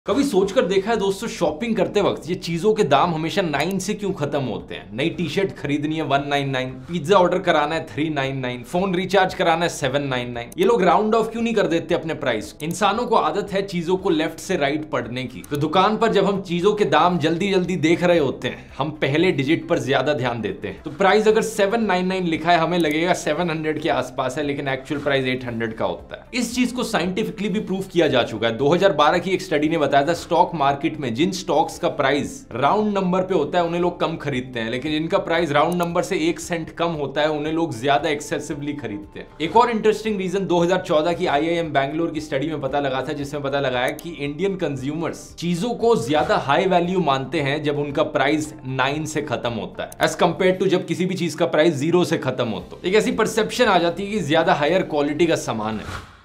कभी सोचकर देखा है दोस्तों, शॉपिंग करते वक्त ये चीजों के दाम हमेशा 9 से क्यों खत्म होते हैं? नई टी शर्ट खरीदनी है 199, पिज्जा ऑर्डर कराना है 399, फोन रिचार्ज कराना है 799। ये लोग राउंड ऑफ क्यों नहीं कर देते अपने प्राइस? इंसानों को आदत है चीजों को लेफ्ट से राइट पढ़ने की। तो दुकान पर जब हम चीजों के दाम जल्दी जल्दी देख रहे होते हैं, हम पहले डिजिट पर ज्यादा ध्यान देते हैं। तो प्राइस अगर 799 लिखा है, हमें लगेगा 700 के आसपास है, लेकिन एक्चुअल प्राइस 800 का होता है। इस चीज को साइंटिफिकली भी प्रूव किया जा चुका है। 2012 की एक स्टडी ने बताया था, स्टॉक मार्केट में जिन स्टॉक्स का प्राइस राउंड नंबर पे होता है उन्हें लोग कम खरीदते हैं, लेकिन जिनका प्राइस राउंड नंबर से 1 सेंट कम होता है उन्हें लोग ज्यादा एक्सेसिवली खरीदते हैं। एक और इंटरेस्टिंग रीजन 2014 की IIM बैंगलोर की स्टडी में पता लगा था, जिसमें पता लगाया कि इंडियन कंज्यूमर्स चीजों को ज्यादा हाई वैल्यू मानते हैं जब उनका प्राइस 9 से खत्म होता है, एज कंपेयर टू जब किसी भी चीज का प्राइस 0 से खत्म हो। तो एक ऐसी परसेप्शन आ जाती है कि ज्यादा हायर क्वालिटी का सामान है।